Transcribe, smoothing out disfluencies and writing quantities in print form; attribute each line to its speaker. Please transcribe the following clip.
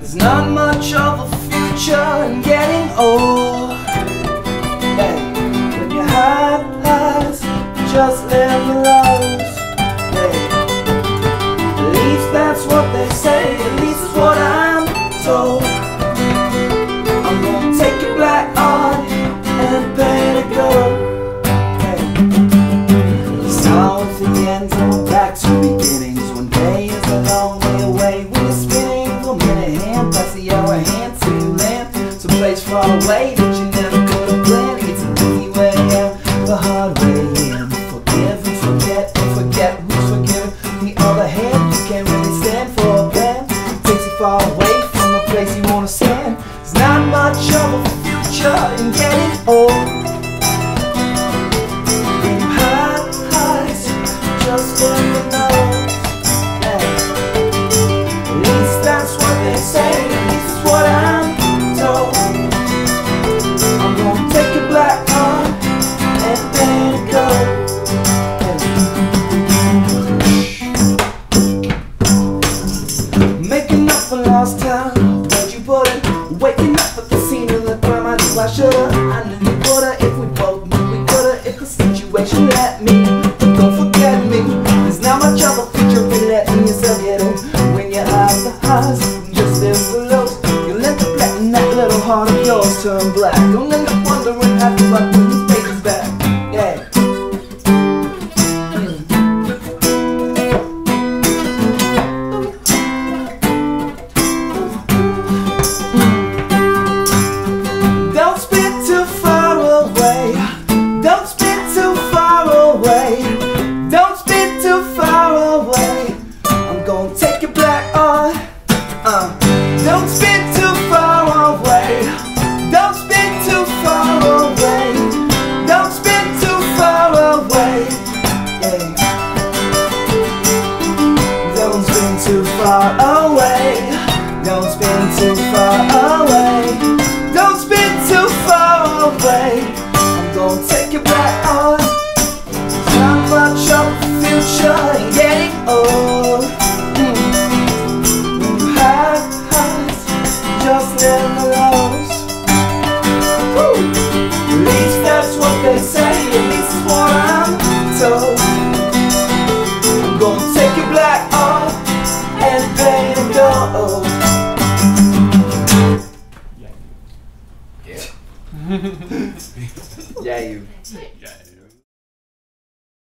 Speaker 1: There's not much of a future in getting old. Hey, when you have highs, just live the lows. Hey, at least that's what they say, at least it's what I'm told. I'm gonna take your black art and paint it gold. Hey, start with the ends and we're back to beginnings. One day is a long way away when you're spinning. The minute hand pass the hour hand to land someplace far away that you never could have planned. It's an easy way out, the hard way in. Forgive and forget who's forgiven. The other hand, you can't really stand for a plan. Takes you far away from the place you wanna stand. There's not much of a future in getting old. When you have highs, just let me know. Hey, at least that's what they say, at least it's what I'm told. I'm gonna take your black heart and paint it gold. Making up for lost time, where'd you put it? Waking up at the scene of the crime, I knew I should've. I knew you would've, if we both knew we could've. If the situation let me, but don't forget me. There's not much of a future in letting yourself get old. When you have the highs, just live the lows. You'll end up letting that little heart of yours turn black. Don't end up wondering how to fuck when this pages back. Yeah. Don't spin too far away. Don't spin too far away. Don't spin too far away. I'm gonna take your black art. Don't spin too far away. Don't spin too far away. Don't spin too far away. Yeah. Don't spin too far away. Don't spin too far away. Don't spin too far away. I'm gonna take your black art. There's not much of a future in getting old. When you have highs, just live the lows. Woo. At least that's what they say, at least it's what I'm told. I'm gonna take your black art and paint it gold. Yeah. Yeah, you. Yeah.